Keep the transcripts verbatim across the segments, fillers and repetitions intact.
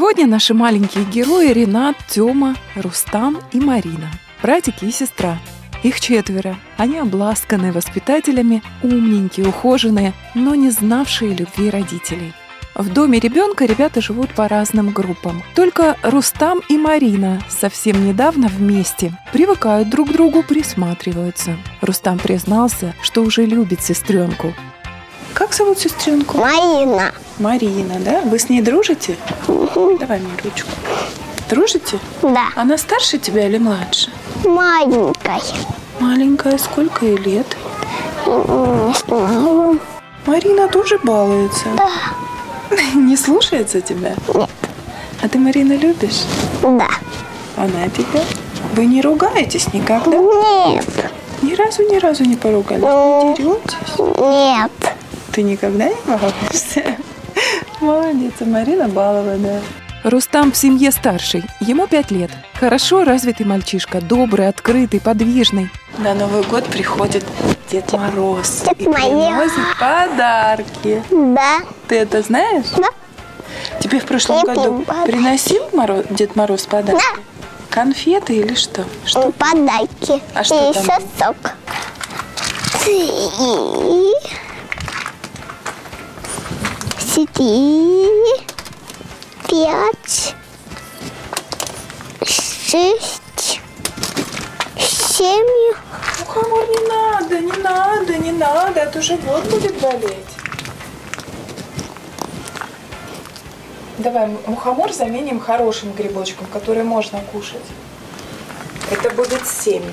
Сегодня наши маленькие герои Ренат, Тёма, Рустам и Марина. Братики и сестра. Их четверо. Они обласканные воспитателями, умненькие, ухоженные, но не знавшие любви родителей. В доме ребенка ребята живут по разным группам. Только Рустам и Марина совсем недавно вместе. Привыкают друг к другу, присматриваются. Рустам признался, что уже любит сестренку. Как зовут сестренку? Марина. Марина, да? Вы с ней дружите? Угу. Давай мне ручку. Дружите? Да. Она старше тебя или младше? Маленькая. Маленькая. Сколько ей лет? Не знаю. Марина тоже балуется? Да. Не слушается тебя? Нет. А ты Марину любишь? Да. Она тебя? Вы не ругаетесь никогда? Нет. Ни разу, ни разу не поругались? Ну, не деретесь? Нет. Ты никогда не балуешься? Молодец, а Марина балованная. Рустам в семье старший, ему пять лет. Хорошо развитый мальчишка, добрый, открытый, подвижный. На Новый год приходит Дед Мороз Дед и Мороз. приносит подарки. Да. Ты это знаешь? Да. Тебе в прошлом Я году подарки. приносил Мороз, Дед Мороз подарки? Да. Конфеты или что? Что? Подарки. А что и там еще сок. Три. Четыре. Пять. Шесть. Семь. Мухомор, не надо, не надо, не надо, а то живот будет болеть. Давай мухомор заменим хорошим грибочком, который можно кушать. Это будет семь.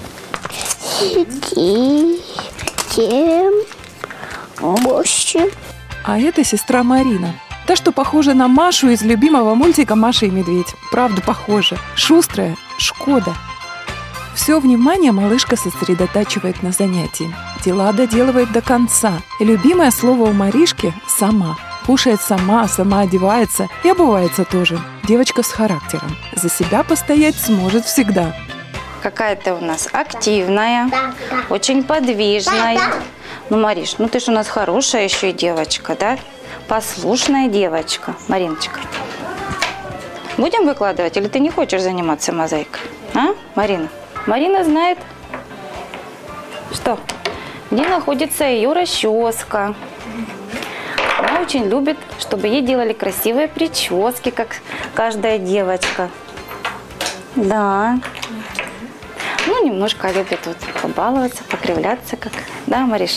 Четыре. Семь. Восемь. А это сестра Марина. Та, что похожа на Машу из любимого мультика «Маша и медведь». Правда, похожа. Шустрая, Шкода. Все внимание малышка сосредотачивает на занятии. Дела доделывает до конца. И любимое слово у Маришки – «сама». Кушает сама, сама одевается и обувается тоже. Девочка с характером. За себя постоять сможет всегда. Какая ты у нас активная, Да, да. очень подвижная. Да, да. Ну, Мариш, ну ты же у нас хорошая еще и девочка, да? Послушная девочка. Мариночка, будем выкладывать или ты не хочешь заниматься мозаикой? А, Марина? Марина знает, что, где находится ее расческа. Она очень любит, чтобы ей делали красивые прически, как каждая девочка. Да. Ну, немножко любит вот побаловаться, покривляться, как. Да, Мариш?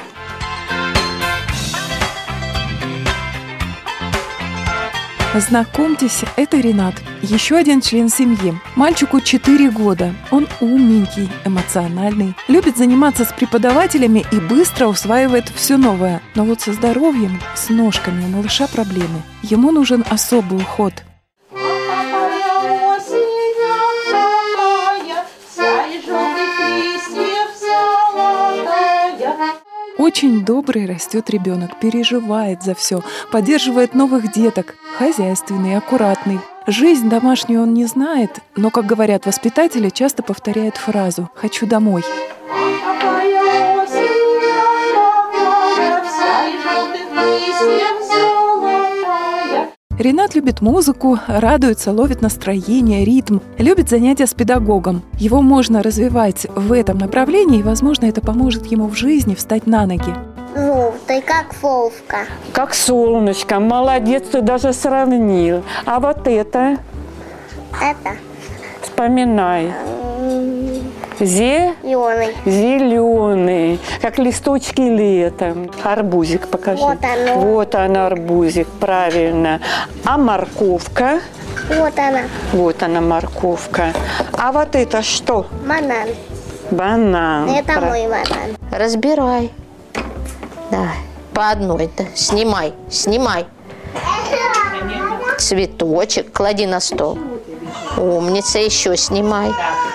Знакомьтесь, это Ренат, еще один член семьи. Мальчику четыре года. Он умненький, эмоциональный, любит заниматься с преподавателями и быстро усваивает все новое. Но вот со здоровьем, с ножками у малыша проблемы. Ему нужен особый уход. Очень добрый растет ребенок, переживает за все, поддерживает новых деток, хозяйственный, аккуратный. Жизнь домашнюю он не знает, но, как говорят воспитатели, часто повторяет фразу «хочу домой». Ренат любит музыку, радуется, ловит настроение, ритм, любит занятия с педагогом. Его можно развивать в этом направлении, и, возможно, это поможет ему в жизни встать на ноги. Желтый, как Вовка. Как солнышко. Молодец, ты даже сравнил. А вот это? Это Вспоминай. Зе? зеленый. Зеленый, как листочки летом. Арбузик покажи. Вот оно. Вот он, арбузик, правильно. А морковка? Вот она. Вот она, морковка. А вот это что? Банан. Банан. Это Прав- мой банан. Разбирай. Давай. По одной. Да. Снимай, снимай. Цветочек клади на стол. Умница, еще снимай.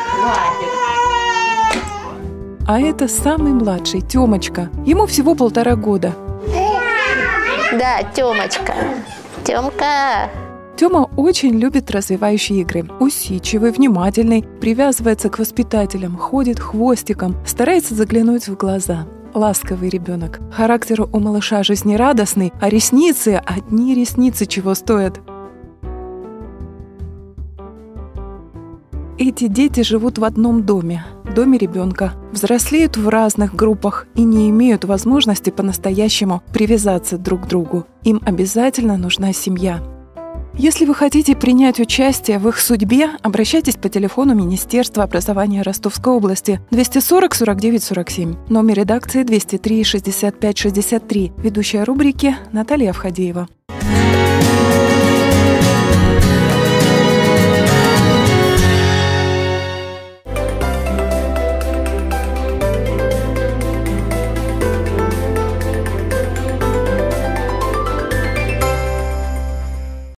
А это самый младший, Тёмочка. Ему всего полтора года. Да, Тёмочка. Тёмка. Тёма очень любит развивающие игры. Усидчивый, внимательный, привязывается к воспитателям, ходит хвостиком, старается заглянуть в глаза. Ласковый ребенок. Характер у малыша жизнерадостный, а ресницы, одни ресницы чего стоят. эти дети живут в одном доме, доме ребенка, взрослеют в разных группах и не имеют возможности по-настоящему привязаться друг к другу. Им обязательно нужна семья. Если вы хотите принять участие в их судьбе, обращайтесь по телефону Министерства образования Ростовской области двести сорок сорок девять сорок семь, номер редакции двести три шестьдесят пять шестьдесят три, ведущая рубрики Наталья Авхадеева.